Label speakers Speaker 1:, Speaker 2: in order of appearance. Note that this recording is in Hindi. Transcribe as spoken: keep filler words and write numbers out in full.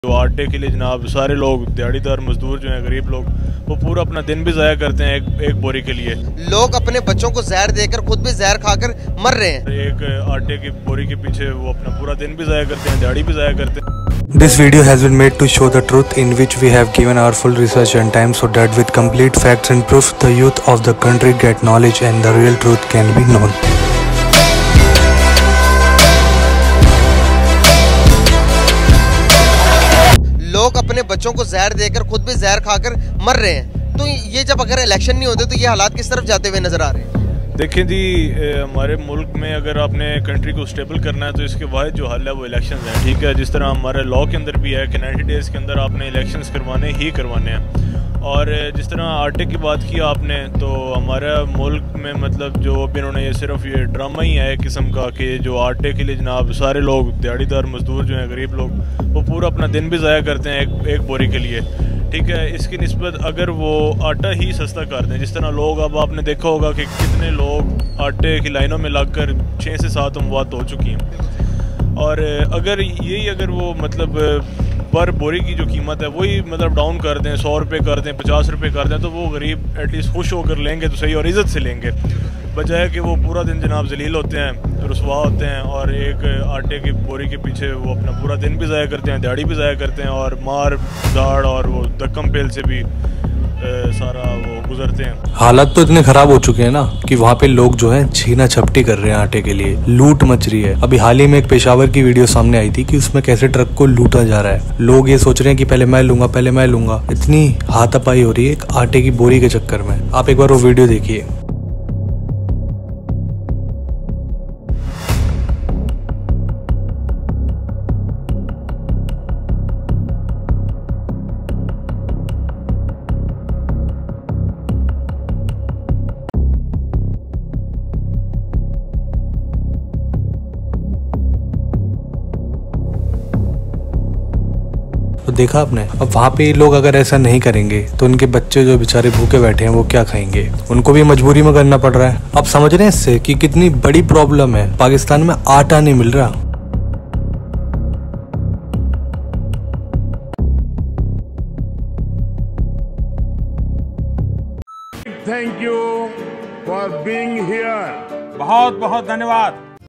Speaker 1: जो आटे के लिए जनाब सारे लोग दिहाड़ीदार मजदूर जो हैं, गरीब लोग, वो पूरा अपना दिन भी ज़ाया करते हैं एक एक बोरी के लिए।
Speaker 2: लोग अपने बच्चों को जहर देकर खुद भी जहर खाकर मर रहे हैं।
Speaker 1: एक आटे की बोरी के पीछे वो अपना पूरा दिन भी ज़ाया करते हैं, दिहाड़ी भी ज़ाया करते हैं।
Speaker 3: This video has been made to show the truth, in which we have given our full research and time so that with complete facts and proof the youth of the country get knowledge and the real truth can be known.
Speaker 2: लोग अपने बच्चों को जहर देकर खुद भी जहर खाकर मर रहे हैं। तो ये जब अगर इलेक्शन नहीं होते तो ये हालात किस तरफ जाते हुए नजर आ रहे हैं?
Speaker 1: देखें जी, हमारे मुल्क में अगर आपने कंट्री को स्टेबल करना है तो इसके वाहिद जो हल है वो इलेक्शंस हैं। ठीक है, जिस तरह हमारे लॉ के अंदर भी है कि नाइन्टी डेज़ के अंदर आपने इलेक्शंस करवाने ही करवाने हैं। और जिस तरह आटे की बात की आपने, तो हमारे मुल्क में मतलब जो अभी इन्होंने ये सिर्फ ये ड्रामा ही है एक किस्म का कि जो आटे के लिए जनाब सारे लोग दिहाड़ीदार मजदूर जो हैं, गरीब लोग, वो पूरा अपना दिन भी ज़ाया करते हैं एक एक बोरी के लिए। ठीक है, इसकी निस्बत अगर वो आटा ही सस्ता कर दें, जिस तरह लोग, अब आपने देखा होगा कि कितने लोग आटे की लाइनों में लगकर छः से सात अमवात हो चुकी हैं। और अगर यही अगर वो मतलब पर बोरी की जो कीमत है वही मतलब डाउन कर दें, सौ रुपये कर दें, पचास रुपये कर दें, तो वो गरीब एटलीस्ट खुश होकर लेंगे तो सही और इज़्ज़त से लेंगे, बजाय कि वो पूरा दिन जनाब जलील होते हैं, रुसवा होते हैं और एक आटे की बोरी के पीछे वो अपना पूरा दिन भी ज़ाया करते हैं, दिहाड़ी भी ज़ाया करते हैं और मार दाड़ और वो दक्कम पेल से भी ए, सारा वो गुजरते हैं।
Speaker 3: हालात तो इतने खराब हो चुके हैं ना कि वहाँ पे लोग जो हैं छीना झपटी कर रहे हैं, आटे के लिए लूट मच रही है। अभी हाल ही में एक पेशावर की वीडियो सामने आई थी कि उसमें कैसे ट्रक को लूटा जा रहा है। लोग ये सोच रहे हैं कि पहले मैं लूंगा पहले मैं लूंगा इतनी हाथापाई हो रही है एक आटे की बोरी के चक्कर में। आप एक बार वो वीडियो देखिए। तो देखा आपने, अब वहाँ पे लोग अगर ऐसा नहीं करेंगे तो उनके बच्चे जो बेचारे भूखे बैठे हैं वो क्या खाएंगे? उनको भी मजबूरी में करना पड़ रहा है। आप समझ रहे हैं इससे कि कितनी बड़ी प्रॉब्लम है? पाकिस्तान में आटा नहीं मिल रहा।
Speaker 4: Thank you for being here.
Speaker 5: बहुत बहुत धन्यवाद।